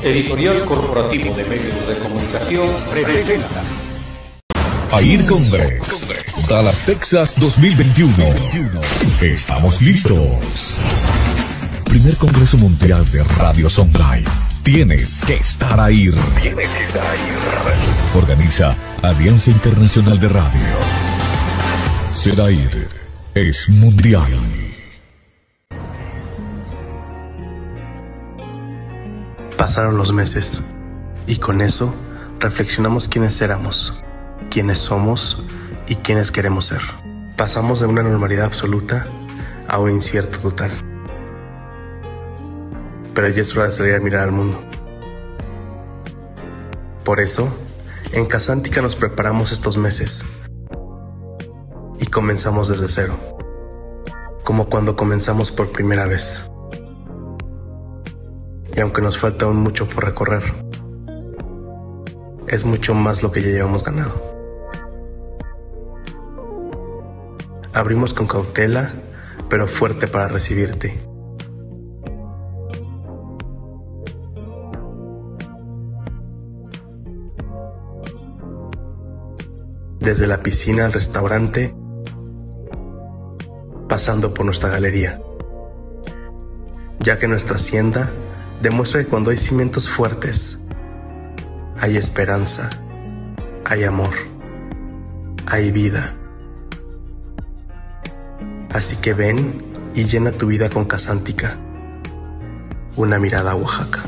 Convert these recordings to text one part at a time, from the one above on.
Editorial Corporativo de Medios de Comunicación presenta AIR Congress, Dallas, Texas 2021. Estamos listos. Primer Congreso Mundial de Radios Online. Tienes que estar ahí. Organiza Alianza Internacional de Radio. SEDAIR es mundial. Pasaron los meses y con eso reflexionamos quiénes éramos, quiénes somos y quiénes queremos ser. Pasamos de una normalidad absoluta a un incierto total. Pero ya es hora de salir a mirar al mundo. Por eso, en Casántica nos preparamos estos meses y comenzamos desde cero, como cuando comenzamos por primera vez. Y aunque nos falta aún mucho por recorrer, es mucho más lo que ya llevamos ganado. Abrimos con cautela, pero fuerte para recibirte. Desde la piscina al restaurante, pasando por nuestra galería, ya que nuestra hacienda demuestra que cuando hay cimientos fuertes, hay esperanza, hay amor, hay vida. Así que ven y llena tu vida con Casántica, una mirada a Oaxaca.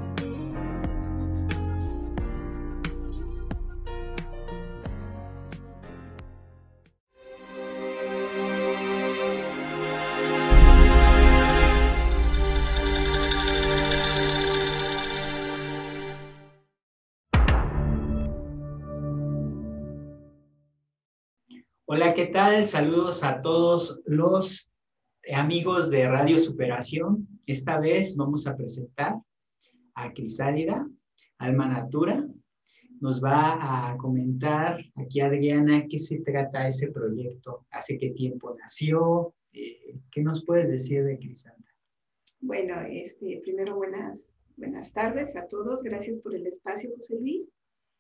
Hola, ¿qué tal? Saludos a todos los amigos de Radio Superación. Esta vez vamos a presentar a Crisálida, Alma Natura. Nos va a comentar aquí Adriana qué se trata ese proyecto, hace qué tiempo nació, ¿qué nos puedes decir de Crisálida? Bueno, primero buenas tardes a todos. Gracias por el espacio, José Luis.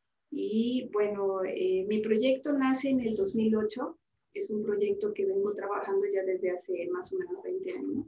Y bueno, mi proyecto nace en el 2008, es un proyecto que vengo trabajando ya desde hace más o menos 20 años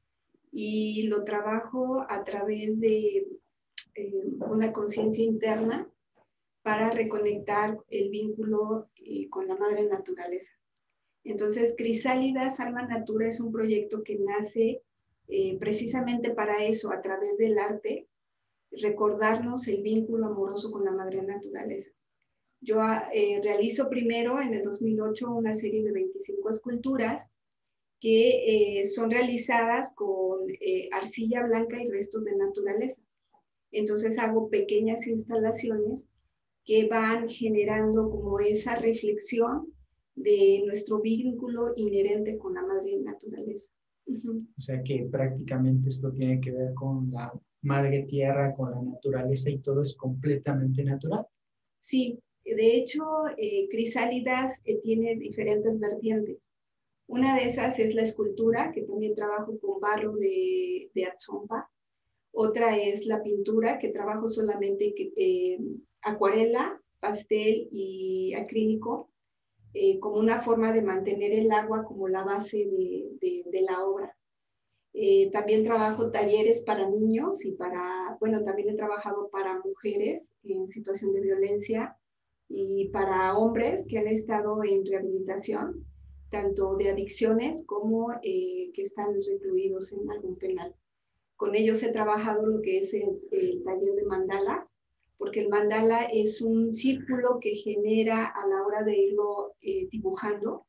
y lo trabajo a través de una conciencia interna para reconectar el vínculo con la madre naturaleza. Entonces, Crisálidas Alma Natura es un proyecto que nace precisamente para eso, a través del arte, recordarnos el vínculo amoroso con la madre naturaleza. Yo realizo primero en el 2008 una serie de 25 esculturas que son realizadas con arcilla blanca y restos de naturaleza. Entonces hago pequeñas instalaciones que van generando como esa reflexión de nuestro vínculo inherente con la madre naturaleza. O sea que prácticamente esto tiene que ver con la madre tierra, con la naturaleza y todo es completamente natural. Sí, de hecho, Crisálidas tiene diferentes vertientes. Una de esas es la escultura, que también trabajo con barro de Atzompa. Otra es la pintura, que trabajo solamente acuarela, pastel y acrílico, como una forma de mantener el agua como la base de la obra. También trabajo talleres para niños y también he trabajado para mujeres en situación de violencia y para hombres que han estado en rehabilitación, tanto de adicciones como que están recluidos en algún penal. Con ellos he trabajado lo que es el taller de mandalas, porque el mandala es un círculo que genera a la hora de irlo dibujando,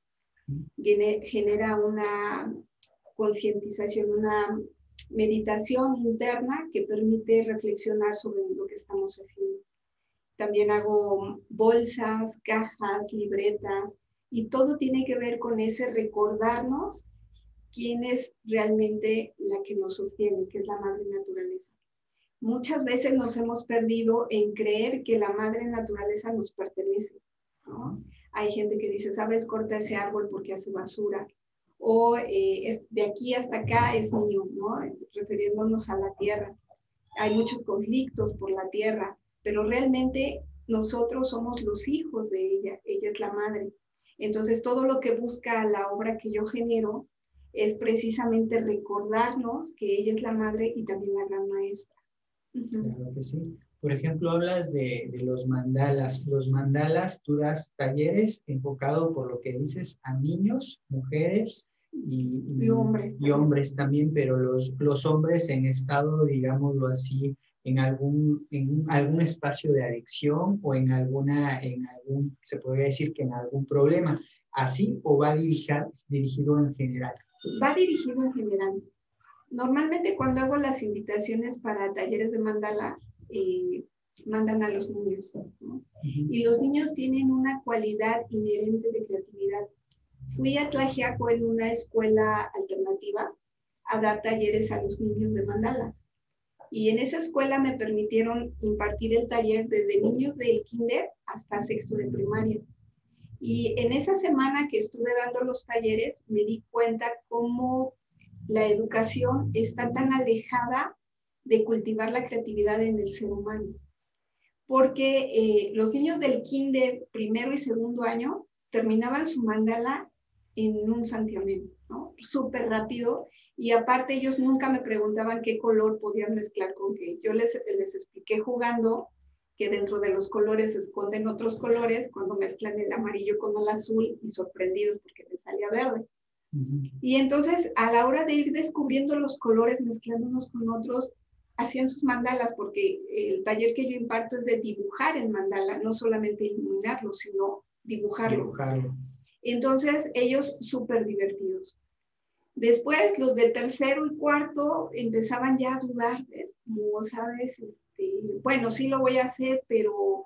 genera una concientización, una meditación interna que permite reflexionar sobre lo que estamos haciendo. También hago bolsas, cajas, libretas, y todo tiene que ver con ese recordarnos quién es realmente la que nos sostiene, que es la madre naturaleza. Muchas veces nos hemos perdido en creer que la madre naturaleza nos pertenece, ¿no? Hay gente que dice, ¿sabes? Corta ese árbol porque hace basura. O de aquí hasta acá es mío, ¿no? Refiriéndonos a la tierra. hay muchos conflictos por la tierra, pero realmente nosotros somos los hijos de ella es la madre. Entonces todo lo que busca la obra que yo genero es precisamente recordarnos que ella es la madre y también la gran maestra. Claro que sí. Por ejemplo, hablas de los mandalas. Los mandalas, tú das talleres enfocados, por lo que dices, a niños, mujeres y hombres también, pero los hombres en estado, digámoslo así, en algún espacio de adicción o se podría decir que en algún problema. ¿Así o va dirigido en general? Va dirigido en general. Normalmente cuando hago las invitaciones para talleres de mandala, mandan a los niños, ¿no? Y los niños tienen una cualidad inherente de creatividad. Fui a Tlaxiaco en una escuela alternativa a dar talleres a los niños de mandalas. Y en esa escuela me permitieron impartir el taller desde niños del kinder hasta sexto de primaria. Y en esa semana que estuve dando los talleres, me di cuenta cómo la educación está tan alejada de cultivar la creatividad en el ser humano. Porque los niños del kinder, primero y segundo año, terminaban su mandala en un santiamén, ¿no? Súper rápido. Y aparte ellos nunca me preguntaban qué color podían mezclar con qué. Yo les expliqué jugando que dentro de los colores se esconden otros colores cuando mezclan el amarillo con el azul y sorprendidos porque les salía verde. Y entonces a la hora de ir descubriendo los colores, mezclando unos con otros, hacían sus mandalas, porque el taller que yo imparto es de dibujar el mandala, no solamente iluminarlo, sino dibujarlo. Entonces ellos súper divertidos. Después los de tercero y cuarto empezaban ya a dudar, ¿ves? Como sabes, bueno, sí lo voy a hacer, pero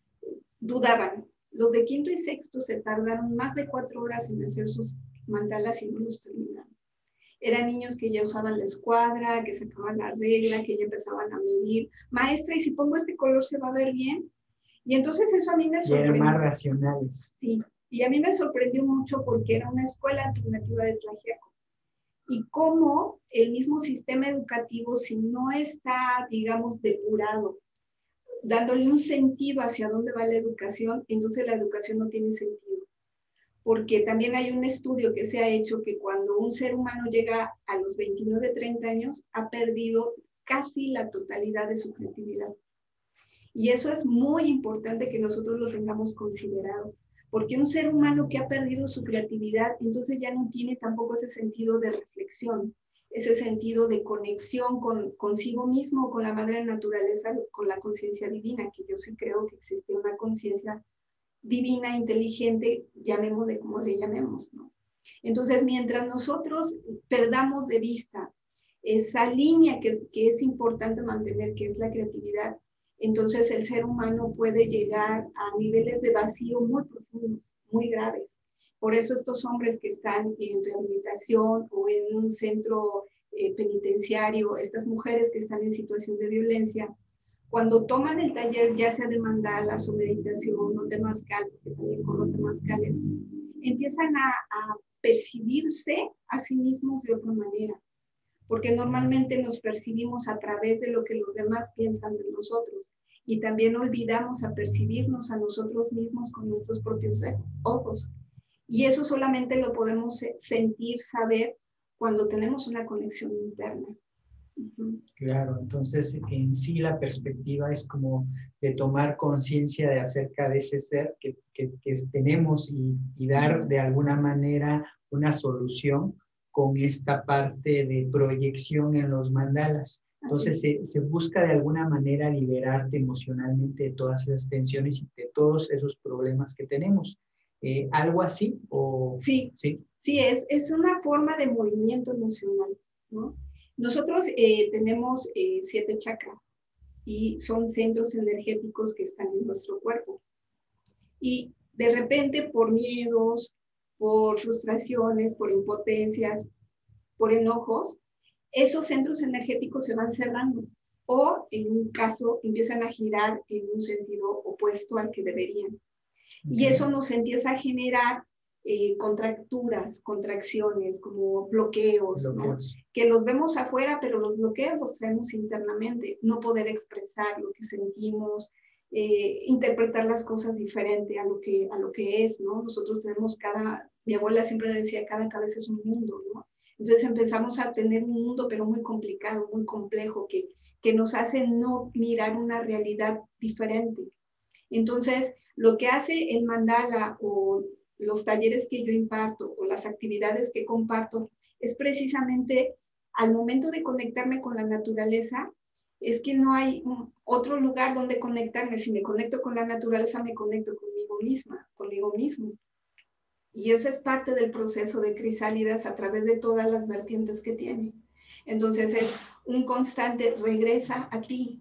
dudaban. Los de quinto y sexto se tardaron más de 4 horas en hacer sus mandalas y no los terminaron. Eran niños que ya usaban la escuadra, que sacaban la regla, que ya empezaban a medir. Maestra, ¿y si pongo este color se va a ver bien? Y entonces eso a mí me sorprendió. Eran más racionales. Sí, y a mí me sorprendió mucho porque era una escuela alternativa de Tlaxiaco. Y cómo el mismo sistema educativo, si no está, digamos, depurado, dándole un sentido hacia dónde va la educación, entonces la educación no tiene sentido. Porque también hay un estudio que se ha hecho que cuando un ser humano llega a los 29, 30 años, ha perdido casi la totalidad de su creatividad. Y eso es muy importante que nosotros lo tengamos considerado. Porque un ser humano que ha perdido su creatividad, entonces ya no tiene tampoco ese sentido de reflexión, ese sentido de conexión consigo mismo, con la madre naturaleza, con la conciencia divina, que yo sí creo que existe una conciencia divina, inteligente, llamémosle como le llamemos, ¿no? Entonces, mientras nosotros perdamos de vista esa línea que es importante mantener, que es la creatividad, entonces el ser humano puede llegar a niveles de vacío muy profundos, muy graves. Por eso estos hombres que están en rehabilitación o en un centro penitenciario, estas mujeres que están en situación de violencia, cuando toman el taller, ya sea de mandalas o meditación o temazcal, porque también con temazcales, empiezan a percibirse a sí mismos de otra manera. Porque normalmente nos percibimos a través de lo que los demás piensan de nosotros y también olvidamos a percibirnos a nosotros mismos con nuestros propios ojos. Y eso solamente lo podemos sentir, saber, cuando tenemos una conexión interna. Claro, entonces en sí la perspectiva es como de tomar conciencia de acerca de ese ser que tenemos y dar de alguna manera una solución con esta parte de proyección en los mandalas. Entonces se busca de alguna manera liberarte emocionalmente de todas esas tensiones y de todos esos problemas que tenemos. ¿Algo así? ¿O? Sí, es una forma de movimiento emocional, ¿no? Nosotros tenemos 7 chakras y son centros energéticos que están en nuestro cuerpo. Y de repente por miedos, por frustraciones, por impotencias, por enojos, esos centros energéticos se van cerrando o en un caso empiezan a girar en un sentido opuesto al que deberían. Y eso nos empieza a generar contracturas, contracciones, como bloqueos, ¿no? Que los vemos afuera, pero los bloqueos los traemos internamente. No poder expresar lo que sentimos, interpretar las cosas diferente a lo que es, ¿no? Nosotros tenemos mi abuela siempre decía, cada cabeza es un mundo, ¿no? Entonces empezamos a tener un mundo, pero muy complicado, muy complejo, que nos hace no mirar una realidad diferente. Entonces, lo que hace el mandala o los talleres que yo imparto o las actividades que comparto es precisamente al momento de conectarme con la naturaleza, es que no hay otro lugar donde conectarme. Si me conecto con la naturaleza, me conecto conmigo misma, conmigo mismo. Y eso es parte del proceso de Crisálidas a través de todas las vertientes que tiene. Entonces es un constante, regresa a ti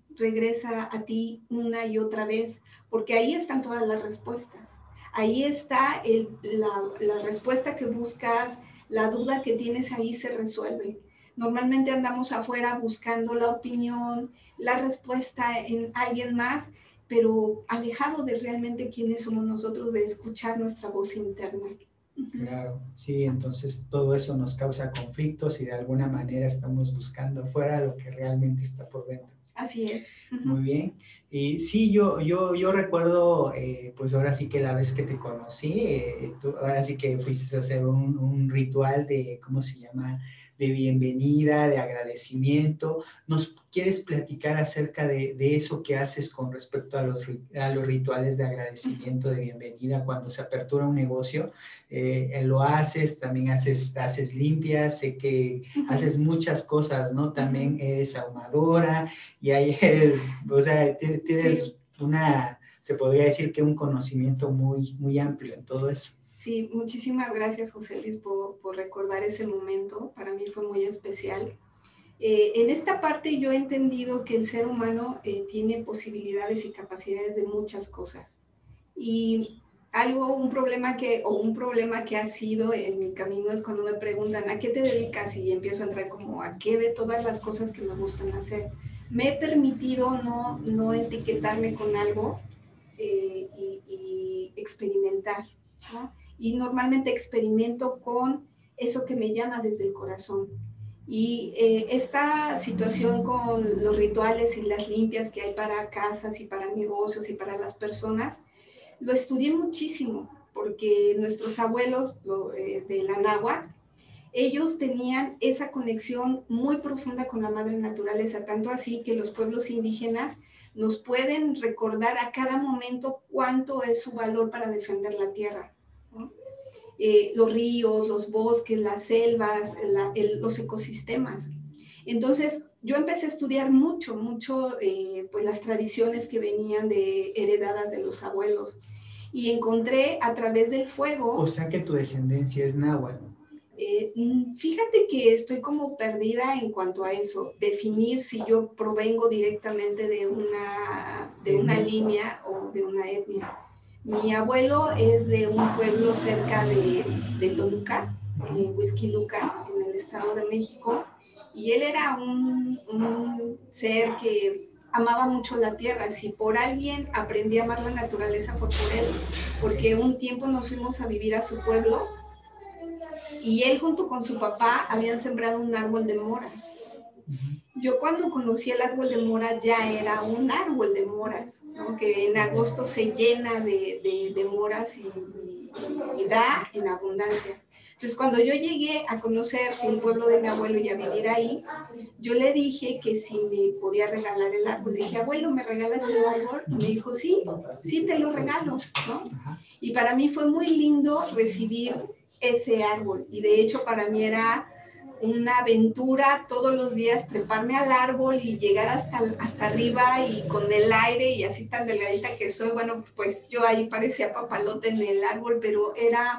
una y otra vez, porque ahí están todas las respuestas. Ahí está la respuesta que buscas, la duda que tienes ahí se resuelve. Normalmente andamos afuera buscando la opinión, la respuesta en alguien más, pero alejado de realmente quiénes somos nosotros, de escuchar nuestra voz interna. Claro, sí, entonces todo eso nos causa conflictos y de alguna manera estamos buscando afuera lo que realmente está por dentro. Así es. Muy bien. Y sí, yo recuerdo, pues ahora sí que la vez que te conocí, tú ahora sí que fuiste a hacer un ritual de, ¿cómo se llama?, de bienvenida, de agradecimiento. ¿Nos quieres platicar acerca de eso que haces con respecto a los rituales de agradecimiento, de bienvenida cuando se apertura un negocio? Lo haces, también haces limpias, sé que haces muchas cosas, ¿no? También eres ahumadora y ahí eres, o sea, tienes se podría decir que un conocimiento muy, muy amplio en todo eso. Sí, muchísimas gracias, José Luis, por recordar ese momento. Para mí fue muy especial. En esta parte yo he entendido que el ser humano tiene posibilidades y capacidades de muchas cosas. Y un problema que ha sido en mi camino es cuando me preguntan, ¿a qué te dedicas? Y empiezo a entrar como, ¿a qué de todas las cosas que me gustan hacer? Me he permitido no etiquetarme con algo y experimentar, ¿no? Y normalmente experimento con eso que me llama desde el corazón. Y esta situación con los rituales y las limpias que hay para casas y para negocios y para las personas, lo estudié muchísimo, porque nuestros abuelos de la náhuatl, ellos tenían esa conexión muy profunda con la madre naturaleza, tanto así que los pueblos indígenas nos pueden recordar a cada momento cuánto es su valor para defender la tierra, ¿no? Los ríos, los bosques, las selvas, los ecosistemas. Entonces, yo empecé a estudiar mucho, pues las tradiciones que venían heredadas de los abuelos. Y encontré a través del fuego... O sea que tu descendencia es náhuatl. Fíjate que estoy como perdida en cuanto a eso, definir si yo provengo directamente de una línea o de una etnia. Mi abuelo es de un pueblo cerca de Toluca, Huixquilucan, en el Estado de México, y él era un ser que amaba mucho la tierra. Si por alguien aprendí a amar la naturaleza fue por él, porque un tiempo nos fuimos a vivir a su pueblo y él junto con su papá habían sembrado un árbol de moras. Yo cuando conocí el árbol de moras ya era un árbol de moras, ¿no? Que en agosto se llena de moras y da en abundancia. Entonces cuando yo llegué a conocer el pueblo de mi abuelo y a vivir ahí, yo le dije que si me podía regalar el árbol. Le dije, abuelo, ¿me regalas el árbol? Y me dijo, sí, te lo regalo, ¿no? Y para mí fue muy lindo recibir ese árbol. Y de hecho para mí era una aventura todos los días treparme al árbol y llegar hasta arriba y con el aire y así tan delgadita que soy, bueno, pues yo ahí parecía papalote en el árbol, pero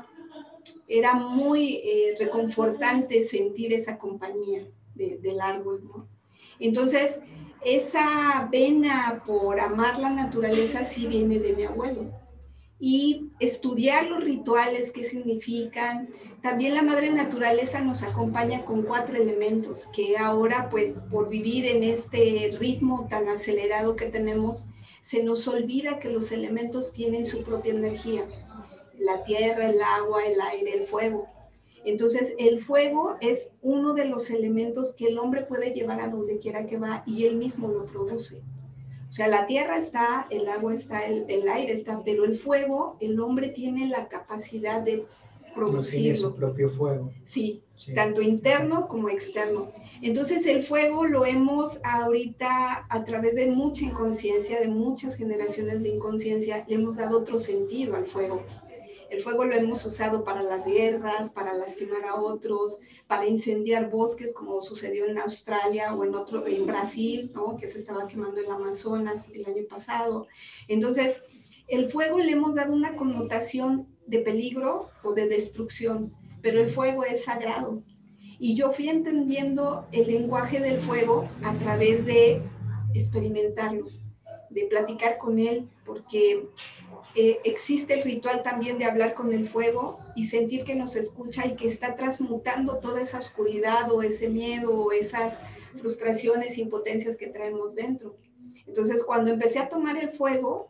era muy reconfortante sentir esa compañía del árbol, ¿no? Entonces, esa vena por amar la naturaleza sí viene de mi abuelo. Y estudiar los rituales, qué significan. También la madre naturaleza nos acompaña con 4 elementos, que ahora, pues, por vivir en este ritmo tan acelerado que tenemos, se nos olvida que los elementos tienen su propia energía. la tierra, el agua, el aire, el fuego. Entonces, el fuego es uno de los elementos que el hombre puede llevar a donde quiera que va y él mismo lo produce. O sea, la tierra está, el agua está, el aire está, pero el fuego, el hombre tiene la capacidad de producirlo. Tiene su propio fuego. Sí, tanto interno como externo. Entonces, el fuego lo hemos ahorita, a través de mucha inconsciencia, de muchas generaciones de inconsciencia, le hemos dado otro sentido al fuego. El fuego lo hemos usado para las guerras, para lastimar a otros, para incendiar bosques, como sucedió en Australia o en Brasil, ¿no? Que se estaba quemando el Amazonas el año pasado. Entonces, el fuego le hemos dado una connotación de peligro o de destrucción, pero el fuego es sagrado. Y yo fui entendiendo el lenguaje del fuego a través de experimentarlo, de platicar con él, porque existe el ritual también de hablar con el fuego y sentir que nos escucha y que está transmutando toda esa oscuridad o ese miedo o esas frustraciones, impotencias que traemos dentro. Entonces, cuando empecé a tomar el fuego,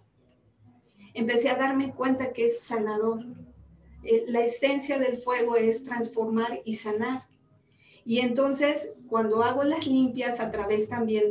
empecé a darme cuenta que es sanador. La esencia del fuego es transformar y sanar. Y entonces, cuando hago las limpias a través también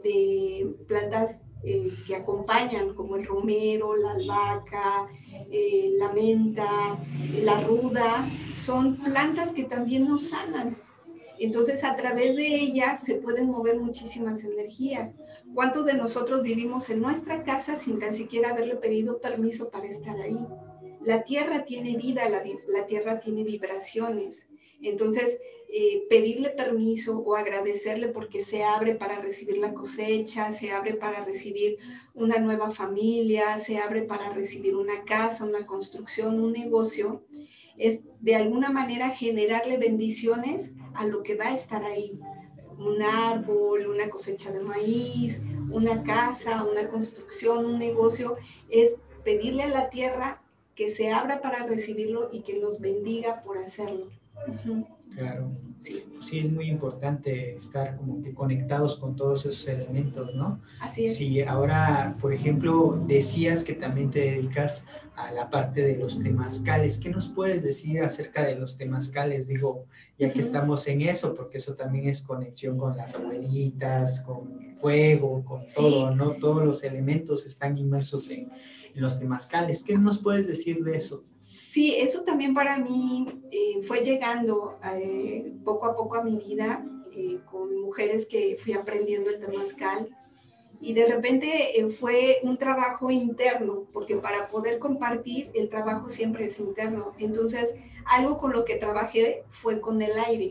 de plantas que acompañan, como el romero, la albahaca, la menta, la ruda, son plantas que también nos sanan. Entonces, a través de ellas se pueden mover muchísimas energías. ¿Cuántos de nosotros vivimos en nuestra casa sin tan siquiera haberle pedido permiso para estar ahí? La tierra tiene vida, la tierra tiene vibraciones. Entonces, pedirle permiso o agradecerle porque se abre para recibir la cosecha, se abre para recibir una nueva familia, se abre para recibir una casa, una construcción, un negocio, es de alguna manera generarle bendiciones a lo que va a estar ahí. Un árbol, una cosecha de maíz, una casa, una construcción, un negocio, es pedirle a la tierra que se abra para recibirlo y que nos bendiga por hacerlo. Claro, sí, es muy importante estar como que conectados con todos esos elementos, ¿no? Así es. Sí, ahora, por ejemplo, decías que también te dedicas a la parte de los temazcales. ¿Qué nos puedes decir acerca de los temazcales? Digo, ya que estamos en eso, porque eso también es conexión con las abuelitas, con el fuego, con todo, ¿no? Todos los elementos están inmersos en los temazcales. ¿Qué nos puedes decir de eso? Sí, eso también para mí fue llegando poco a poco a mi vida con mujeres que fui aprendiendo el temazcal y de repente fue un trabajo interno, porque para poder compartir el trabajo siempre es interno. Entonces, algo con lo que trabajé fue con el aire.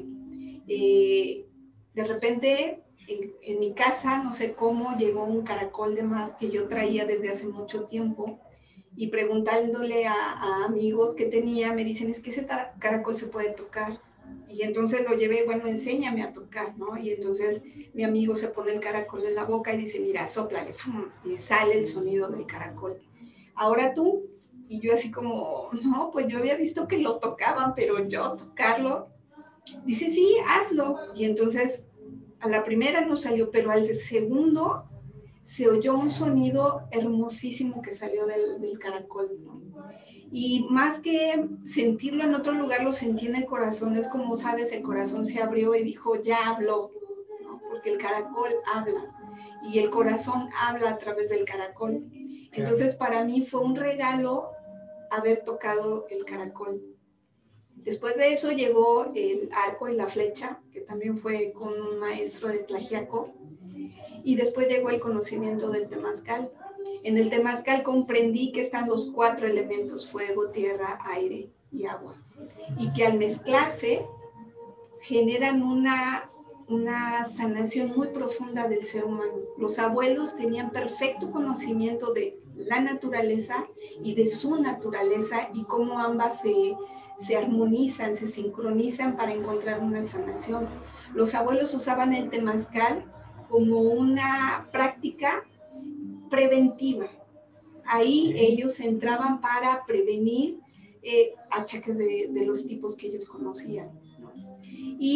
De repente, en mi casa, no sé cómo, llegó un caracol de mar que yo traía desde hace mucho tiempo. Y preguntándole a amigos que tenía, me dicen, es que ese caracol se puede tocar. Y entonces lo llevé, bueno, enséñame a tocar, ¿no? Y entonces mi amigo se pone el caracol en la boca y dice, mira, sóplale, ¡fum! Y sale el sonido del caracol. Ahora tú, y yo así como, no, pues yo había visto que lo tocaban, pero yo tocarlo, dice, sí, hazlo. Y entonces a la primera no salió, pero al segundo se oyó un sonido hermosísimo que salió del caracol, ¿no? Y más que sentirlo en otro lugar, lo sentí en el corazón. Es como, sabes, el corazón se abrió y dijo, ya habló, ¿no? Porque el caracol habla y el corazón habla a través del caracol. Entonces, para mí fue un regalo haber tocado el caracol. Después de eso llegó el arco y la flecha, que también fue con un maestro de Tlaxiaco. Y después llegó el conocimiento del temazcal. En el temazcal comprendí que están los 4 elementos, fuego, tierra, aire y agua. Y que al mezclarse generan una sanación muy profunda del ser humano. Los abuelos tenían perfecto conocimiento de la naturaleza y de su naturaleza y cómo ambas se armonizan, se sincronizan para encontrar una sanación. Los abuelos usaban el temazcal como una práctica preventiva. Ahí ellos entraban para prevenir achaques de los tipos que ellos conocían, ¿no? Y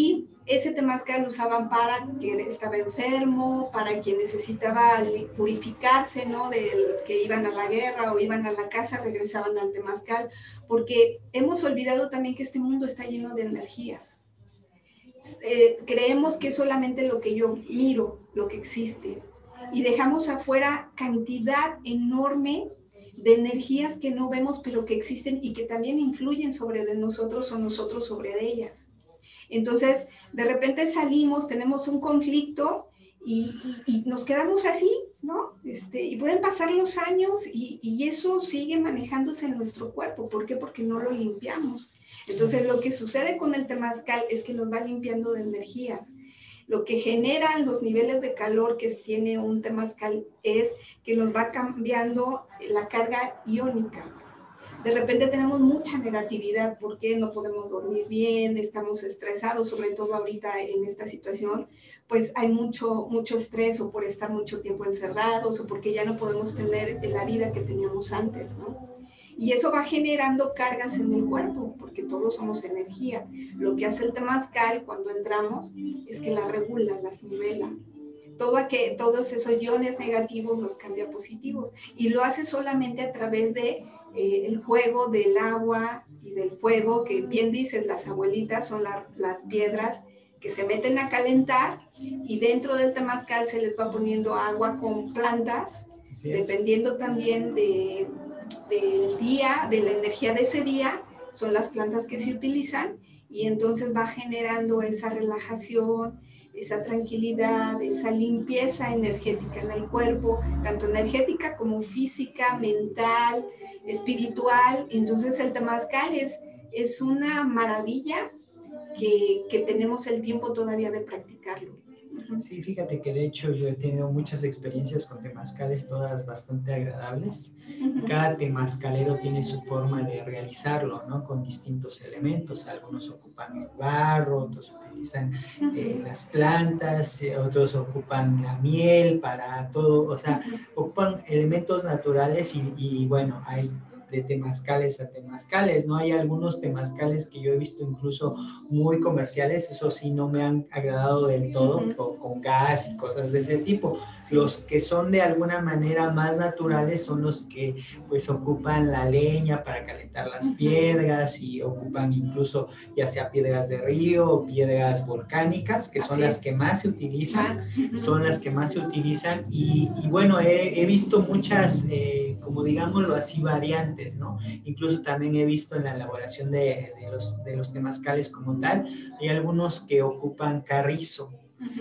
Ese temazcal lo usaban para quien estaba enfermo, para quien necesitaba purificarse, ¿no? Del que iban a la guerra o iban a la casa, regresaban al temazcal, porque hemos olvidado también que este mundo está lleno de energías. Creemos que es solamente lo que yo miro, lo que existe, y dejamos afuera cantidad enorme de energías que no vemos, pero que existen y que también influyen sobre de nosotros o nosotros sobre de ellas. Entonces, de repente salimos, tenemos un conflicto y nos quedamos así, ¿no? Y pueden pasar los años y eso sigue manejándose en nuestro cuerpo. ¿Por qué? Porque no lo limpiamos. Entonces, lo que sucede con el temazcal es que nos va limpiando de energías. Lo que generan los niveles de calor que tiene un temazcal es que nos va cambiando la carga iónica. De repente tenemos mucha negatividad porque no podemos dormir bien, estamos estresados, sobre todo ahorita en esta situación, pues hay mucho estrés o por estar mucho tiempo encerrados o porque ya no podemos tener la vida que teníamos antes, ¿no? Y eso va generando cargas en el cuerpo, porque todos somos energía. Lo que hace el temazcal cuando entramos es que la regula, las nivela. Todos esos iones negativos los cambia a positivos y lo hace solamente a través de el juego del agua y del fuego, que bien dices, las abuelitas son las piedras que se meten a calentar y dentro del temazcal se les va poniendo agua con plantas, dependiendo también del día, de la energía de ese día, son las plantas que se utilizan y entonces va generando esa relajación, esa tranquilidad, esa limpieza energética en el cuerpo, tanto energética como física, mental, espiritual. Entonces el temazcal es una maravilla que tenemos el tiempo todavía de practicarlo. Sí, fíjate que de hecho yo he tenido muchas experiencias con temazcales, todas bastante agradables. Cada temazcalero tiene su forma de realizarlo, ¿no? Con distintos elementos. Algunos ocupan el barro, otros utilizan las plantas, otros ocupan la miel para todo, o sea, ocupan elementos naturales y bueno, hay de temazcales a temazcales, ¿no? Hay algunos temazcales que yo he visto incluso muy comerciales, eso sí no me han agradado del todo, con gas y cosas de ese tipo. Los que son de alguna manera más naturales son los que pues ocupan la leña para calentar las piedras y ocupan incluso ya sea piedras de río o piedras volcánicas, que son las que más se utilizan, y bueno, he visto muchas, como digámoslo así, variantes, ¿no? Incluso también he visto en la elaboración de los temazcales como tal, hay algunos que ocupan carrizo,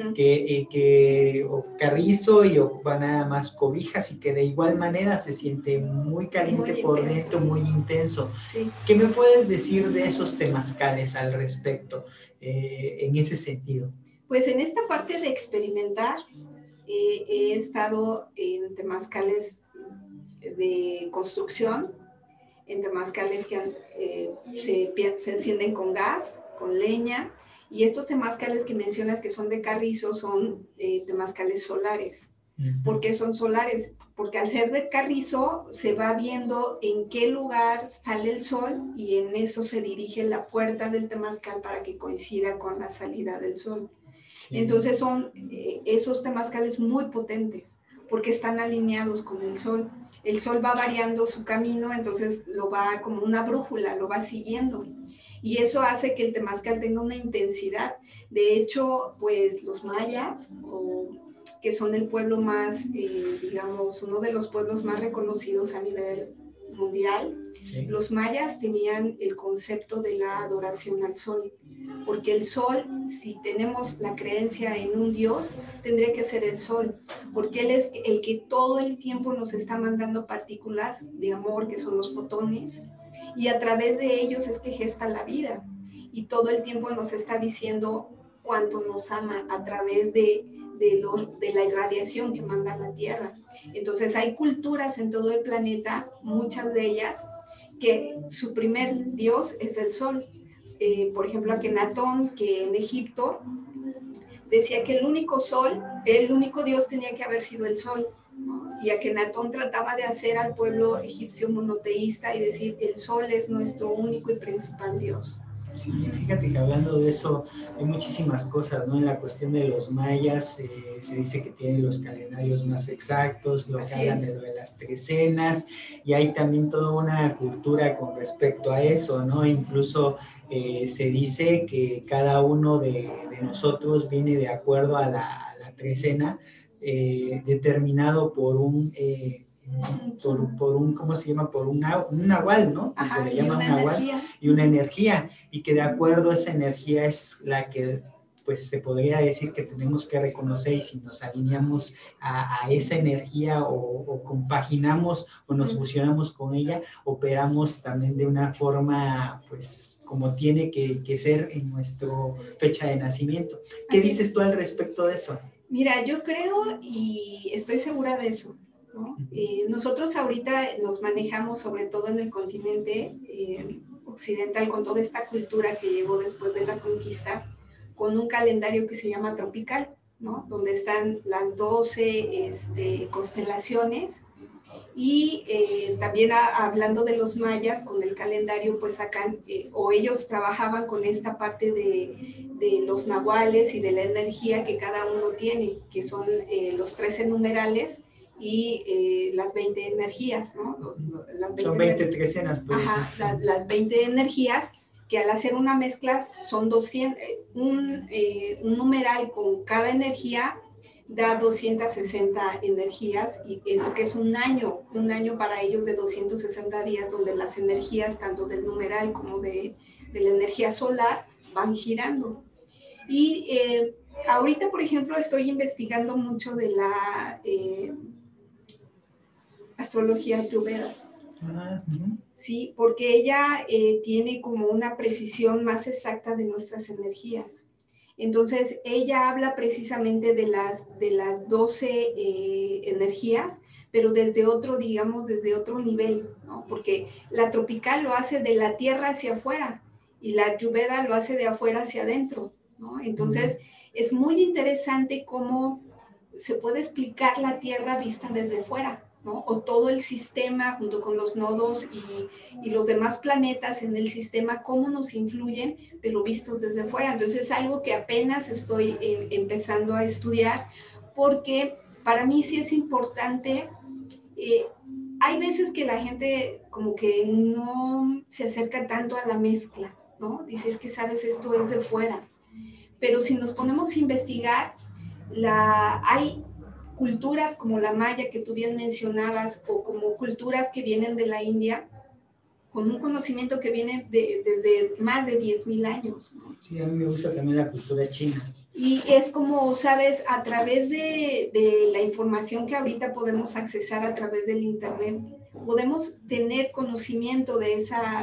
carrizo y ocupan nada más cobijas y que de igual manera se siente muy caliente muy por dentro, muy intenso. Sí. ¿Qué me puedes decir de esos temazcales al respecto en ese sentido? Pues en esta parte de experimentar, he estado en temazcales de construcción, en temazcales que se encienden con gas, con leña, y estos temazcales que mencionas que son de carrizo son temazcales solares. ¿Por qué son solares? Porque al ser de carrizo se va viendo en qué lugar sale el sol y en eso se dirige la puerta del temazcal para que coincida con la salida del sol. Sí. Entonces son esos temazcales muy potentes porque están alineados con el sol. El sol va variando su camino, entonces lo va como una brújula, lo va siguiendo. Y eso hace que el temazcal tenga una intensidad. De hecho, pues los mayas, que son el pueblo más, digamos, uno de los pueblos más reconocidos a nivel mundial, sí. Los mayas tenían el concepto de la adoración al sol, porque el sol, si tenemos la creencia en un Dios, tendría que ser el sol, porque él es el que todo el tiempo nos está mandando partículas de amor, que son los fotones, y a través de ellos es que gesta la vida, y todo el tiempo nos está diciendo cuánto nos ama a través de la irradiación que manda la Tierra. Entonces hay culturas en todo el planeta, muchas de ellas, que su primer dios es el sol. Por ejemplo, Akenatón, que en Egipto decía que el único dios tenía que haber sido el sol, ¿no? Y Akenatón trataba de hacer al pueblo egipcio monoteísta y decir, el sol es nuestro único y principal dios. Sí, fíjate que hablando de eso hay muchísimas cosas, ¿no? En la cuestión de los mayas se dice que tienen los calendarios más exactos, lo que hablan de lo de las trecenas, y hay también toda una cultura con respecto a eso, ¿no? Incluso se dice que cada uno de nosotros viene de acuerdo a la trecena, determinado por un... por un, ¿cómo se llama? Por un nahual, ¿no? Que se le llama un nahual y una energía, y que de acuerdo a esa energía es la que, pues se podría decir que tenemos que reconocer, y si nos alineamos a esa energía o compaginamos o nos fusionamos con ella, operamos también de una forma, pues, como tiene que ser en nuestra fecha de nacimiento. ¿Qué dices tú al respecto de eso? Mira, yo creo y estoy segura de eso, ¿no? Nosotros ahorita nos manejamos, sobre todo en el continente occidental, con toda esta cultura que llegó después de la conquista, con un calendario que se llama tropical, ¿no? Donde están las 12 constelaciones, y también hablando de los mayas, con el calendario pues sacan, o ellos trabajaban con esta parte de los nahuales y de la energía que cada uno tiene, que son los 13 numerales y las 20 energías, ¿no? Son 20 trecenas. Ajá, las 20 energías, que al hacer una mezcla son 200, un numeral con cada energía da 260 energías, y lo que es un año para ellos de 260 días, donde las energías tanto del numeral como de la energía solar van girando. Y ahorita, por ejemplo, estoy investigando mucho de la astrología ayurveda. Sí, porque ella tiene como una precisión más exacta de nuestras energías. Entonces, ella habla precisamente de las 12 energías, pero desde otro, digamos, desde otro nivel, ¿no? Porque la tropical lo hace de la tierra hacia afuera y la ayurveda lo hace de afuera hacia adentro, ¿no? Entonces, es muy interesante cómo se puede explicar la tierra vista desde fuera, ¿no? O todo el sistema junto con los nodos y los demás planetas en el sistema, cómo nos influyen, pero vistos desde fuera. Entonces es algo que apenas estoy empezando a estudiar, porque para mí sí es importante. Hay veces que la gente como que no se acerca tanto a la mezcla, ¿no? Dice, es que sabes, esto es de fuera. Pero si nos ponemos a investigar, hay culturas como la maya que tú bien mencionabas, o como culturas que vienen de la India, con un conocimiento que viene desde más de 10,000 años, ¿no? Sí, a mí me gusta también la cultura china. Y es como, sabes, a través de la información que ahorita podemos accesar a través del internet, podemos tener conocimiento de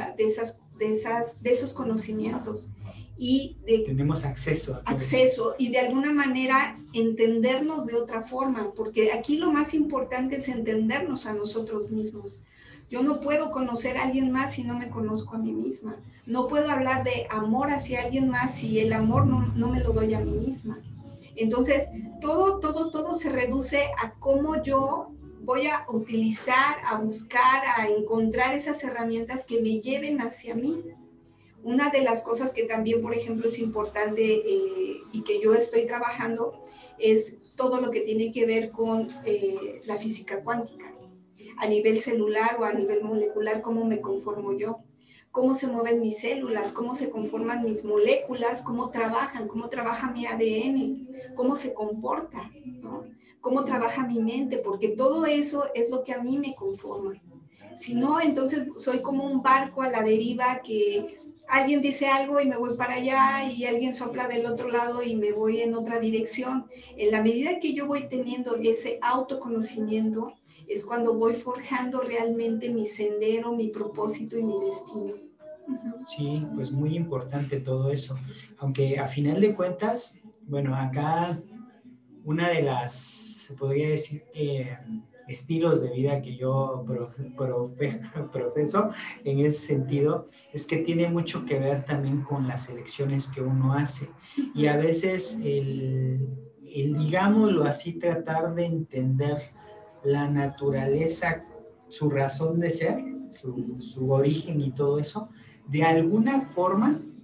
esos conocimientos. Y tenemos acceso y de alguna manera entendernos de otra forma, porque aquí lo más importante es entendernos a nosotros mismos. Yo no puedo conocer a alguien más si no me conozco a mí misma. No puedo hablar de amor hacia alguien más si el amor no me lo doy a mí misma. Entonces, todo se reduce a cómo yo voy a utilizar, a buscar, a encontrar esas herramientas que me lleven hacia mí. Una de las cosas que también, por ejemplo, es importante y que yo estoy trabajando es todo lo que tiene que ver con la física cuántica. A nivel celular o a nivel molecular, cómo me conformo yo, cómo se mueven mis células, cómo se conforman mis moléculas, cómo trabaja mi ADN, cómo se comporta, ¿no? Cómo trabaja mi mente, porque todo eso es lo que a mí me conforma. Si no, entonces soy como un barco a la deriva que alguien dice algo y me voy para allá y alguien sopla del otro lado y me voy en otra dirección. En la medida que yo voy teniendo ese autoconocimiento, es cuando voy forjando realmente mi sendero, mi propósito y mi destino. Sí, pues muy importante todo eso. Aunque a final de cuentas, bueno, acá una de las, se podría decir que estilos de vida que yo profeso en ese sentido, es que tiene mucho que ver también con las elecciones que uno hace. Y a veces el digámoslo así, tratar de entender la naturaleza, su razón de ser, su origen y todo eso, de alguna forma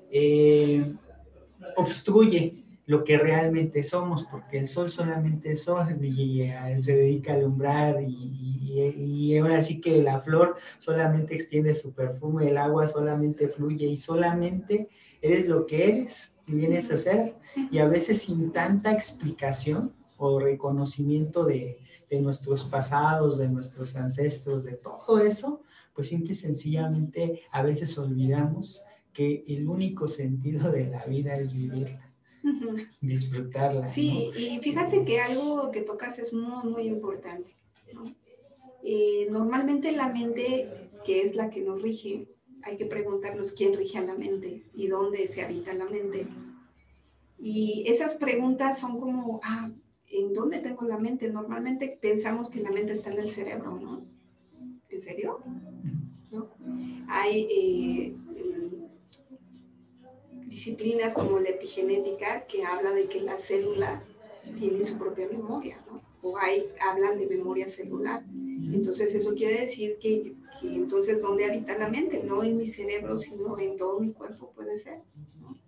obstruye lo que realmente somos, porque el sol solamente es sol y se dedica a alumbrar y ahora sí que la flor solamente extiende su perfume, el agua solamente fluye y solamente eres lo que eres y vienes a ser, y a veces sin tanta explicación o reconocimiento de nuestros pasados, de nuestros ancestros, de todo eso, pues simple y sencillamente a veces olvidamos que el único sentido de la vida es vivirla, disfrutarla. Sí, ¿no? y fíjate que algo que tocas es muy, muy importante, ¿no? Normalmente la mente, que es la que nos rige, hay que preguntarnos quién rige a la mente y dónde se habita la mente. Y esas preguntas son como, ¿en dónde tengo la mente? Normalmente pensamos que la mente está en el cerebro, ¿no? ¿En serio? ¿No? Hay disciplinas como la epigenética que habla de que las células tienen su propia memoria, ¿no? O hablan de memoria celular. Entonces eso quiere decir que entonces ¿dónde habita la mente? No en mi cerebro, sino en todo mi cuerpo puede ser, ¿no?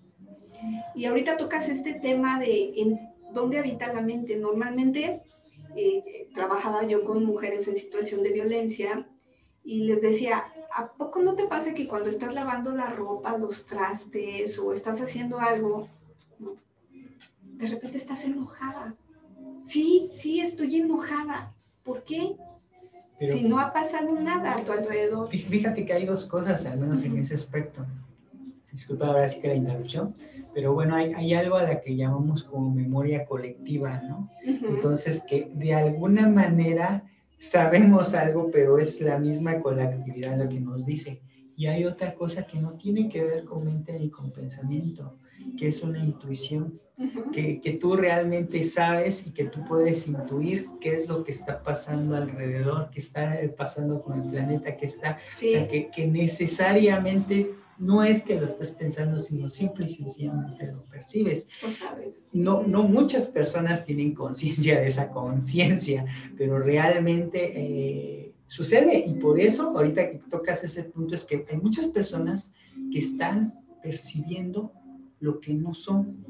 Y ahorita tocas este tema de en dónde habita la mente. Normalmente trabajaba yo con mujeres en situación de violencia y les decía, ¿a poco no te pasa que cuando estás lavando la ropa, los trastes o estás haciendo algo, ¿no? De repente estás enojada? Sí, estoy enojada. ¿Por qué? Pero, si no ha pasado nada a tu alrededor. Fíjate que hay dos cosas, al menos en ese aspecto. Disculpa ahora sí que la interrupción, pero bueno, hay algo a la que llamamos como memoria colectiva, ¿no? Entonces, que de alguna manera sabemos algo, pero es la misma colectividad la que nos dice. Y hay otra cosa que no tiene que ver con mente ni con pensamiento, que es una intuición, que tú realmente sabes y que tú puedes intuir qué es lo que está pasando alrededor, qué está pasando con el planeta, que está, sí. O sea, que necesariamente no es que lo estés pensando, sino simple y sencillamente lo percibes. Lo sabes. No muchas personas tienen conciencia de esa conciencia, pero realmente sucede, y por eso ahorita que tocas ese punto es que hay muchas personas que están percibiendo lo que no son,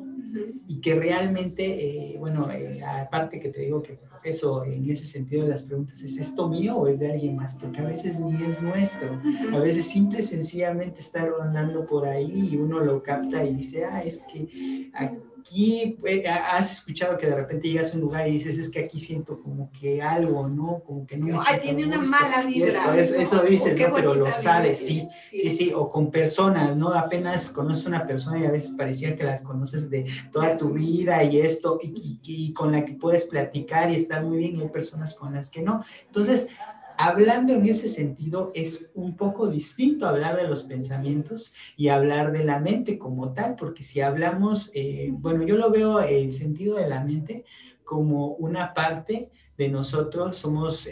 y que realmente, aparte que te digo que eso, en ese sentido de las preguntas, ¿es esto mío o es de alguien más? Porque a veces ni es nuestro, a veces simple y sencillamente está rondando por ahí y uno lo capta y dice, es que aquí, has escuchado que de repente llegas a un lugar y dices, es que aquí siento como que algo, ¿no? Como que no me siento tiene una gusto. mala vibra. Eso dices, ¿no? Pero lo sabes, vibra. Sí, o con personas, ¿no? Apenas conoces a una persona y a veces pareciera que las conoces de toda tu vida y esto, y con la que puedes platicar y estar muy bien, y hay personas con las que no. Entonces, hablando en ese sentido, es un poco distinto hablar de los pensamientos y hablar de la mente como tal, porque si hablamos, yo lo veo el sentido de la mente como una parte de nosotros, somos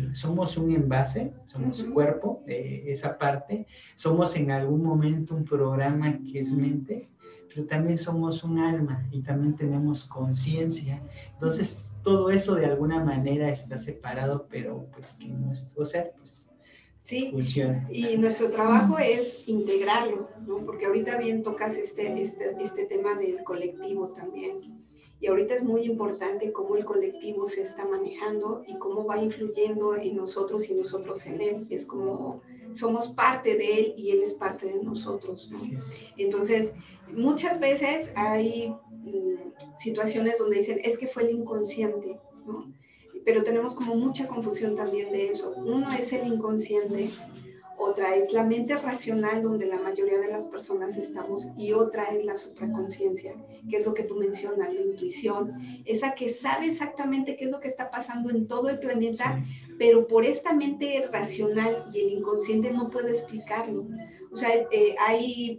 un envase, somos cuerpo, esa parte, somos en algún momento un programa que es mente, pero también somos un alma y también tenemos conciencia. Entonces, todo eso de alguna manera está separado, pero pues que nuestro ser, pues, sí, funciona. Y nuestro trabajo es integrarlo, ¿no? Porque ahorita bien tocas este tema del colectivo también. Y ahorita es muy importante cómo el colectivo se está manejando y cómo va influyendo en nosotros y nosotros en él. Es como somos parte de él y él es parte de nosotros, ¿no? Entonces, muchas veces hay situaciones donde dicen, es que fue el inconsciente, ¿no? Pero tenemos como mucha confusión también de eso. Uno es el inconsciente, otra es la mente racional, donde la mayoría de las personas estamos, y otra es la supraconciencia, que es lo que tú mencionas, la intuición, esa que sabe exactamente qué es lo que está pasando en todo el planeta, sí. Pero por esta mente racional y el inconsciente no puede explicarlo. O sea, hay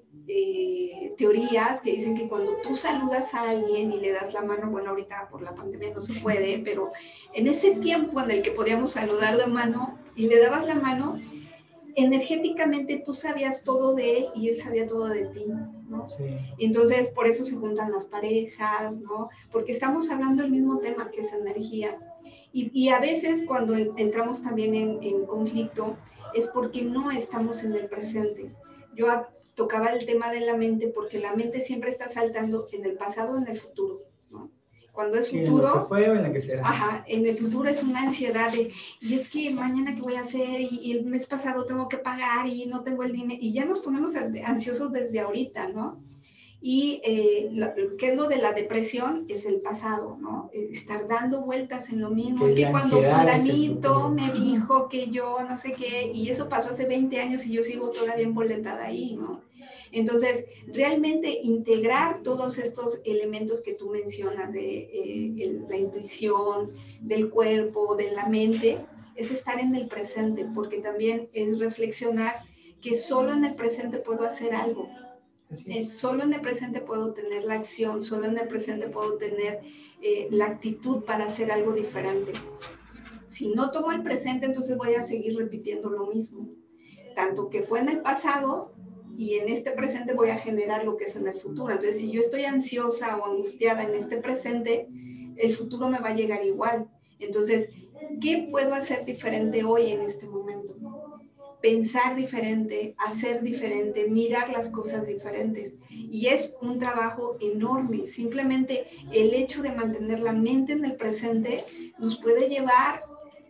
teorías que dicen que cuando tú saludas a alguien y le das la mano, bueno, ahorita por la pandemia no se puede, pero en ese tiempo en el que podíamos saludar de mano y le dabas la mano, energéticamente tú sabías todo de él y él sabía todo de ti, ¿no? Sí. Entonces, por eso se juntan las parejas, ¿no? Porque estamos hablando del mismo tema, que es energía. Y a veces cuando entramos también en conflicto es porque no estamos en el presente. Yo tocaba el tema de la mente, porque la mente siempre está saltando en el pasado o en el futuro, ¿no? Cuando es futuro, en lo que fue o en lo que será. Ajá, en el futuro es una ansiedad de, y es que mañana qué voy a hacer, y el mes pasado tengo que pagar, y no tengo el dinero, y ya nos ponemos ansiosos desde ahorita, ¿no? Y ¿qué es lo de la depresión? Es el pasado, ¿no? Estar dando vueltas en lo mismo. Es que cuando fulanito me dijo que yo no sé qué, y eso pasó hace 20 años y yo sigo todavía emboletada ahí, ¿no? Entonces, realmente integrar todos estos elementos que tú mencionas de la intuición, del cuerpo, de la mente, es estar en el presente, porque también es reflexionar que solo en el presente puedo hacer algo. Solo en el presente puedo tener la acción, solo en el presente puedo tener la actitud para hacer algo diferente. Si no tomo el presente, entonces voy a seguir repitiendo lo mismo. Tanto que fue en el pasado y en este presente voy a generar lo que es en el futuro. Entonces, si yo estoy ansiosa o angustiada en este presente, el futuro me va a llegar igual. Entonces, ¿qué puedo hacer diferente hoy en este momento? Pensar diferente, hacer diferente, mirar las cosas diferentes. Y es un trabajo enorme. Simplemente el hecho de mantener la mente en el presente nos puede llevar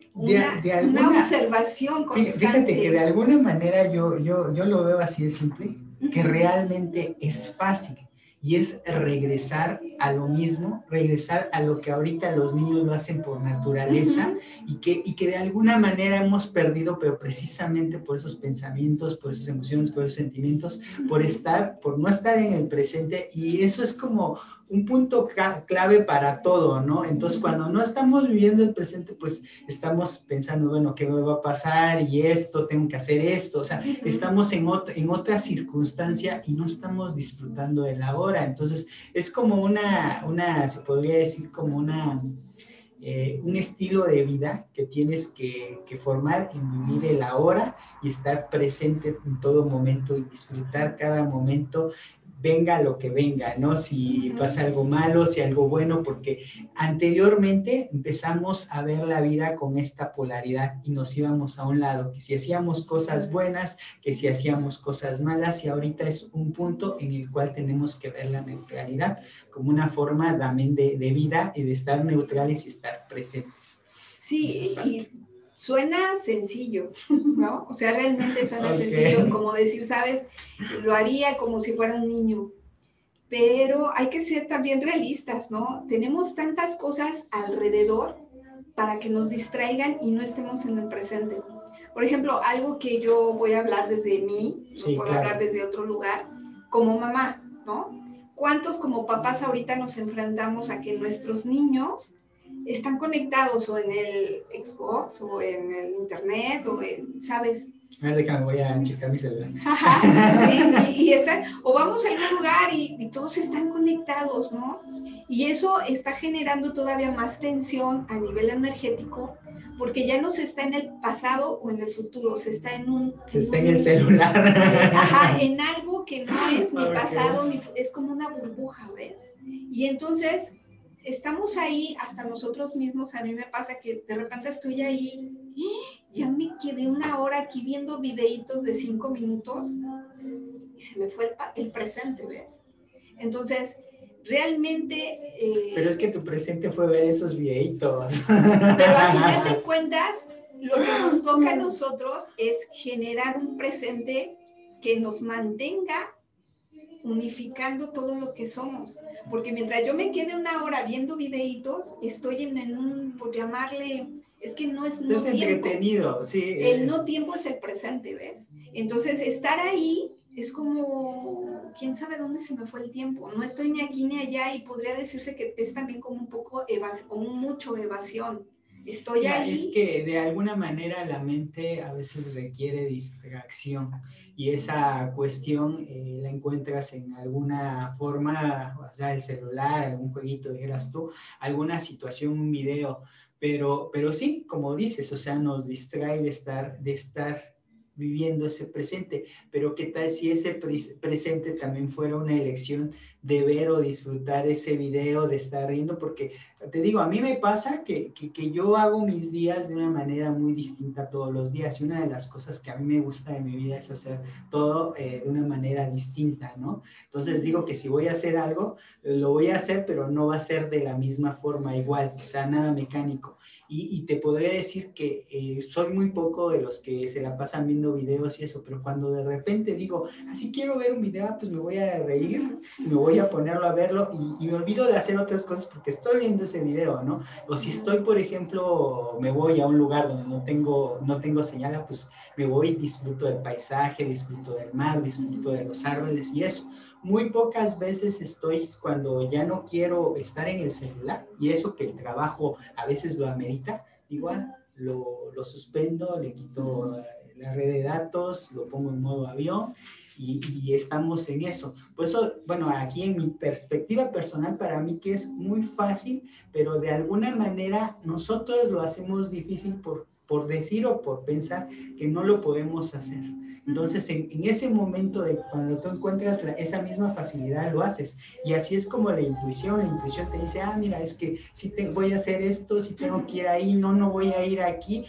una observación constante. Fíjate que de alguna manera yo lo veo así de simple, que realmente es fácil. Y es regresar a lo mismo, regresar a lo que ahorita los niños lo hacen por naturaleza, y que de alguna manera hemos perdido, pero precisamente por esos pensamientos, por esas emociones, por esos sentimientos, por no estar en el presente. Y eso es como un punto clave para todo, ¿no? Entonces, cuando no estamos viviendo el presente, pues estamos pensando, bueno, ¿qué me va a pasar? Y esto, tengo que hacer esto. O sea, estamos en otra circunstancia y no estamos disfrutando del ahora. Entonces, es como se podría decir como un estilo de vida que tienes que formar en vivir el ahora y estar presente en todo momento y disfrutar cada momento, venga lo que venga, ¿no? Si pasa algo malo, si algo bueno, porque anteriormente empezamos a ver la vida con esta polaridad y nos íbamos a un lado, que si hacíamos cosas buenas, que si hacíamos cosas malas, y ahorita es un punto en el cual tenemos que ver la neutralidad como una forma también de vida y de estar neutrales y estar presentes. Sí, y suena sencillo, ¿no? O sea, realmente suena sencillo, como decir, ¿sabes? Lo haría como si fuera un niño, pero hay que ser también realistas, ¿no? Tenemos tantas cosas alrededor para que nos distraigan y no estemos en el presente. Por ejemplo, algo que yo voy a hablar desde mí, no puedo hablar desde otro lugar, como mamá, ¿no? ¿Cuántos como papás ahorita nos enfrentamos a que nuestros niños están conectados o en el Xbox o en el internet o en, ¿sabes? A ver, déjame, voy a checar mi celular. Sí, o vamos a algún lugar y todos están conectados, ¿no? Y eso está generando todavía más tensión a nivel energético, porque ya no se está en el pasado o en el futuro, se está en el celular. En algo que no es ni pasado, ni es como una burbuja, ¿ves? Y entonces estamos ahí hasta nosotros mismos. A mí me pasa que de repente estoy ahí, ya me quedé una hora aquí viendo videitos de 5 minutos y se me fue el presente, ¿ves? Entonces, realmente... Pero es que tu presente fue ver esos videitos. Pero al final de cuentas, lo que nos toca a nosotros es generar un presente que nos mantenga unificando todo lo que somos, porque mientras yo me quede una hora viendo videitos, estoy en un, por llamarle, es que no es no tiempo. Es entretenido, sí. El no tiempo es el presente, ¿ves? Entonces, estar ahí es como, quién sabe dónde se me fue el tiempo, no estoy ni aquí ni allá, y podría decirse que es también como un poco o mucho evasión. Estoy ahí. Es que de alguna manera la mente a veces requiere distracción, y esa cuestión la encuentras en alguna forma, o sea, el celular, algún jueguito, dijeras tú, alguna situación, un video, pero sí, como dices, o sea, nos distrae de estar viviendo ese presente, pero ¿qué tal si ese presente también fuera una elección de ver o disfrutar ese video, de estar riendo? Porque te digo, a mí me pasa que yo hago mis días de una manera muy distinta todos los días, y una de las cosas que a mí me gusta de mi vida es hacer todo de una manera distinta, ¿no? Entonces digo que si voy a hacer algo, lo voy a hacer, pero no va a ser de la misma forma igual, o sea, nada mecánico. Y te podría decir que soy muy poco de los que se la pasan viendo videos y eso, pero cuando de repente digo, así quiero ver un video, pues me voy a reír, me voy a ponerlo a verlo y me olvido de hacer otras cosas porque estoy viendo ese video, ¿no? O si estoy, por ejemplo, me voy a un lugar donde no tengo señal, pues me voy y disfruto del paisaje, disfruto del mar, disfruto de los árboles y eso. Muy pocas veces estoy cuando ya no quiero estar en el celular, y eso que el trabajo a veces lo amerita, igual lo suspendo, le quito la red de datos, lo pongo en modo avión y estamos en eso. Por eso, bueno, aquí en mi perspectiva personal, para mí que es muy fácil, pero de alguna manera nosotros lo hacemos difícil por decir o por pensar que no lo podemos hacer. Entonces, en ese momento de cuando tú encuentras esa misma facilidad, lo haces. Y así es como la intuición te dice, mira, es que si voy a hacer esto, si tengo que ir ahí, no voy a ir aquí.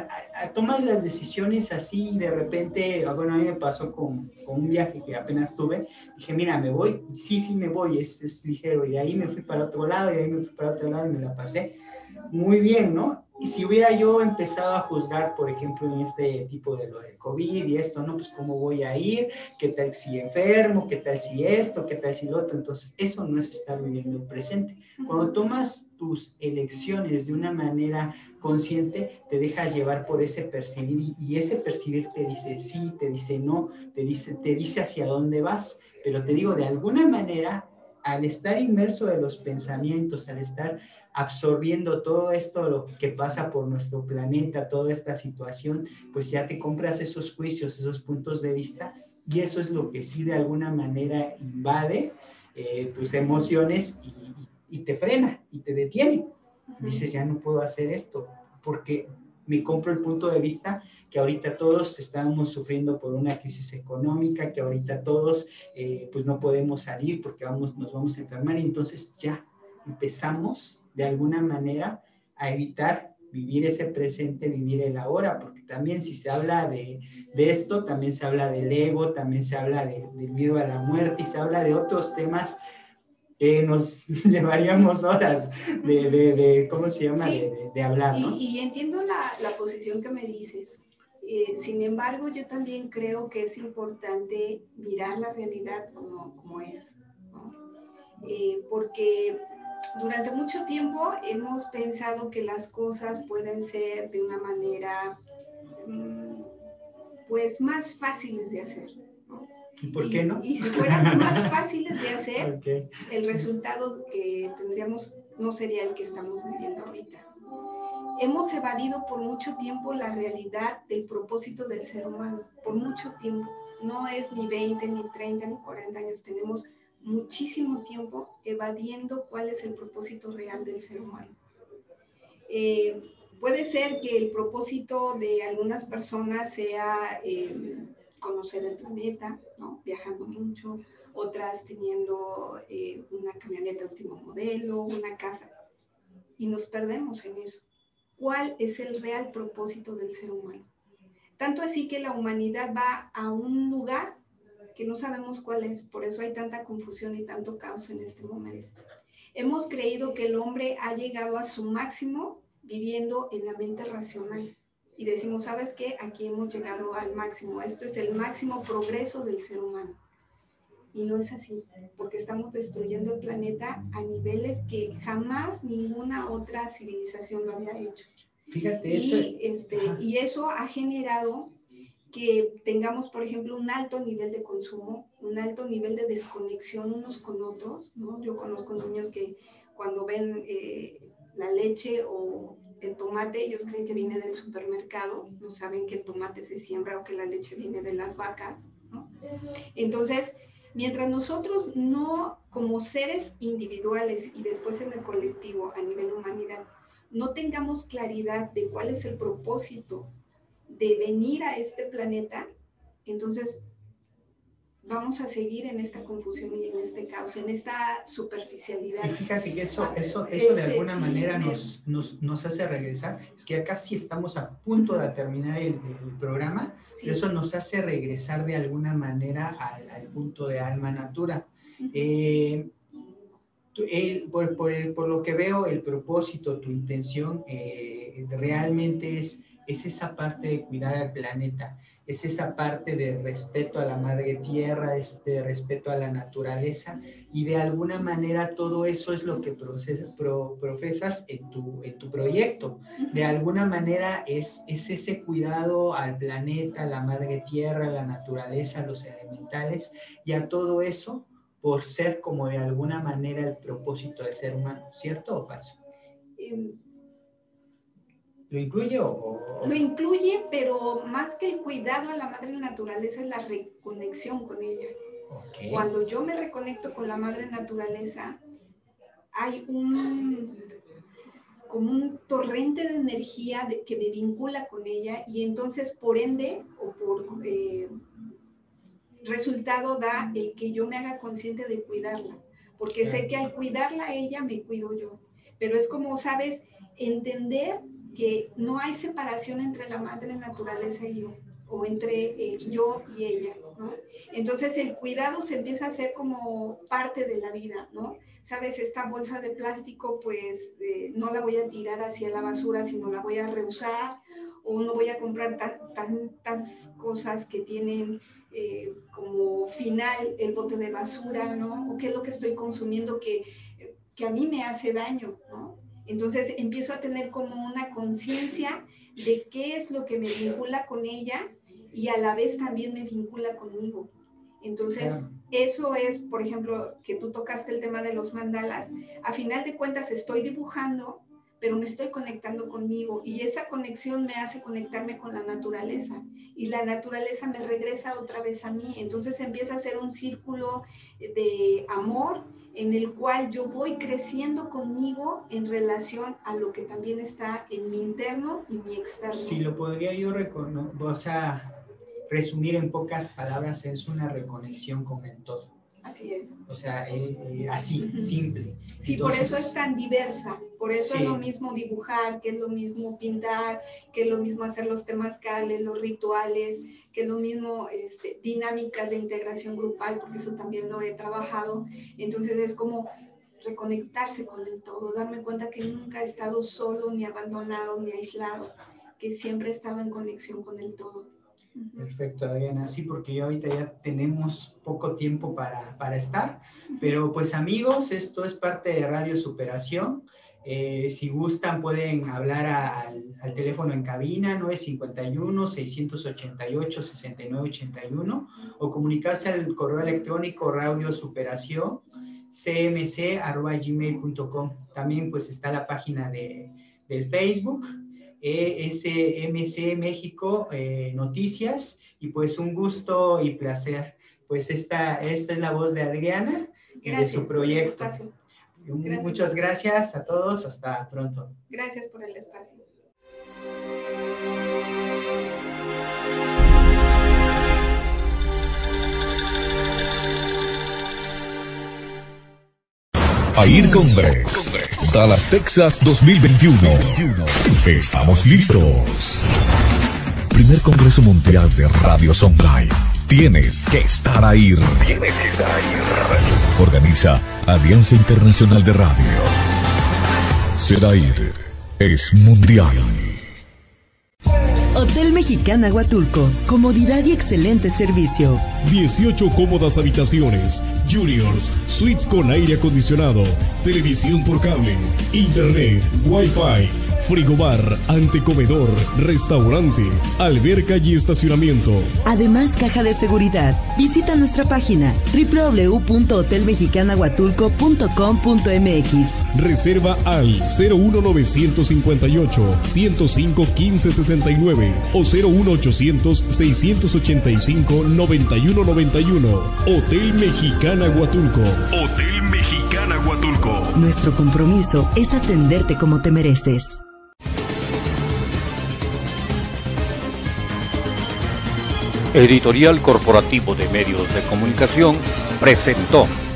Tomas las decisiones así y de repente, bueno, a mí me pasó con un viaje que apenas tuve. Dije, mira, me voy, sí me voy, es ligero. Y de ahí me fui para otro lado, y de ahí me fui para otro lado y me la pasé muy bien, ¿no? Y si hubiera yo empezado a juzgar, por ejemplo, en este tipo de lo del COVID y esto, ¿no? Pues cómo voy a ir, qué tal si enfermo, qué tal si esto, qué tal si lo otro. Entonces, eso no es estar viviendo el presente. Cuando tomas tus elecciones de una manera consciente, te dejas llevar por ese percibir, y ese percibir te dice sí, te dice no, te dice hacia dónde vas. Pero te digo, de alguna manera, al estar inmerso de los pensamientos, al estar absorbiendo todo esto, lo que pasa por nuestro planeta, toda esta situación, pues ya te compras esos juicios, esos puntos de vista, y eso es lo que sí de alguna manera invade tus emociones y te frena y te detiene. Dices, ya no puedo hacer esto porque me compro el punto de vista que ahorita todos estamos sufriendo por una crisis económica, que ahorita todos pues no podemos salir porque nos vamos a enfermar, y entonces ya empezamos de alguna manera a evitar vivir ese presente, vivir el ahora, porque también si se habla de esto, también se habla del ego, también se habla del miedo a la muerte, y se habla de otros temas que nos llevaríamos horas de ¿cómo se llama? Sí. De hablar, ¿no? Y entiendo la posición que me dices. Sin embargo, yo también creo que es importante mirar la realidad como es, ¿no? Porque durante mucho tiempo hemos pensado que las cosas pueden ser de una manera pues más fáciles de hacer, ¿no? ¿Y por qué no? Y si fueran más fáciles de hacer, Okay. el resultado que tendríamos no sería el que estamos viviendo ahorita. Hemos evadido por mucho tiempo la realidad del propósito del ser humano, por mucho tiempo. No es ni 20, ni 30, ni 40 años. Tenemos muchísimo tiempo evadiendo cuál es el propósito real del ser humano. Puede ser que el propósito de algunas personas sea conocer el planeta, ¿no? Viajando mucho, otras teniendo una camioneta último modelo, una casa, y nos perdemos en eso. ¿Cuál es el real propósito del ser humano? Tanto así que la humanidad va a un lugar que no sabemos cuál es, por eso hay tanta confusión y tanto caos en este momento. Hemos creído que el hombre ha llegado a su máximo viviendo en la mente racional. Y decimos, ¿sabes qué? Aquí hemos llegado al máximo. Esto es el máximo progreso del ser humano. Y no es así, porque estamos destruyendo el planeta a niveles que jamás ninguna otra civilización lo había hecho. Fíjate Y eso ha generado que tengamos, por ejemplo, un alto nivel de consumo, un alto nivel de desconexión unos con otros, ¿no? Yo conozco niños que cuando ven la leche o el tomate, ellos creen que viene del supermercado, no saben que el tomate se siembra o que la leche viene de las vacas, ¿no? Entonces, mientras nosotros no, como seres individuales y después en el colectivo a nivel humanidad, no tengamos claridad de cuál es el propósito de venir a este planeta, entonces vamos a seguir en esta confusión y en este caos, en esta superficialidad. Y fíjate que eso de alguna manera nos hace regresar. Es que ya casi estamos a punto de terminar el programa, sí. Pero eso nos hace regresar de alguna manera al punto de alma natura. Por lo que veo, el propósito, tu intención realmente es esa parte de cuidar al planeta, es esa parte de respeto a la madre tierra, de respeto a la naturaleza, y de alguna manera todo eso es lo que profesas en tu proyecto. De alguna manera es ese cuidado al planeta, a la madre tierra, a la naturaleza, a los elementales, y a todo eso por ser como de alguna manera el propósito del ser humano, ¿cierto o falso? ¿Lo incluye o...? Lo incluye, pero más que el cuidado a la madre naturaleza es la reconexión con ella. Okay. Cuando yo me reconecto con la madre naturaleza, hay como un torrente de energía que me vincula con ella, y entonces por ende o por resultado da el que yo me haga consciente de cuidarla, porque sé que al cuidarla a ella me cuido yo. Pero es como, ¿sabes?, entender que no hay separación entre la madre naturaleza y yo, o entre yo y ella, ¿no? Entonces el cuidado se empieza a hacer como parte de la vida, ¿no? Sabes, esta bolsa de plástico, pues no la voy a tirar hacia la basura, sino la voy a reusar, o no voy a comprar tantas cosas que tienen como final el bote de basura, ¿no? O qué es lo que estoy consumiendo que a mí me hace daño, ¿no? Entonces empiezo a tener como una conciencia de qué es lo que me vincula con ella, y a la vez también me vincula conmigo. Entonces, eso es, por ejemplo, que tú tocaste el tema de los mandalas. A final de cuentas estoy dibujando, pero me estoy conectando conmigo, y esa conexión me hace conectarme con la naturaleza, y la naturaleza me regresa otra vez a mí. Entonces empieza a ser un círculo de amor en el cual yo voy creciendo conmigo en relación a lo que también está en mi interno y mi externo. Si lo podría yo resumir en pocas palabras, es una reconexión con el todo. Así es. O sea, así, simple. Sí, entonces, por eso es tan diversa. Por eso sí. Es lo mismo dibujar, que es lo mismo pintar, que es lo mismo hacer los temazcales, los rituales, que es lo mismo dinámicas de integración grupal, porque eso también lo he trabajado. Entonces es como reconectarse con el todo, darme cuenta que nunca he estado solo, ni abandonado, ni aislado, que siempre he estado en conexión con el todo. Perfecto, Adriana, sí, porque ya ahorita ya tenemos poco tiempo para estar, pero pues amigos, esto es parte de Radio Superación. Si gustan pueden hablar al teléfono en cabina 951-688-6981 o comunicarse al correo electrónico radiosuperación@gmail.com. También pues está la página del Facebook, SMC México Noticias, y pues un gusto y placer. Pues esta es la voz de Adriana y de su proyecto. Gracias. Muchas gracias a todos, hasta pronto. Gracias por el espacio. AIR Congress, Dallas, Texas 2021. Estamos listos. Primer Congreso Mundial de Radios Online. Tienes que estar ahí. Organiza Alianza Internacional de Radio. SEDAIR es mundial. Hotel Mexicana Huatulco, comodidad y excelente servicio. 18 cómodas habitaciones, juniors, suites con aire acondicionado, televisión por cable, internet, wifi, frigobar, antecomedor, restaurante, alberca y estacionamiento. Además, caja de seguridad. Visita nuestra página www.hotelmexicanahuatulco.com.mx. Reserva al 01958 105 1569 o 01800 685 9191. Hotel Mexicana Huatulco. Hotel Mexicana Huatulco. Nuestro compromiso es atenderte como te mereces. Editorial Corporativo de Medios de Comunicación presentó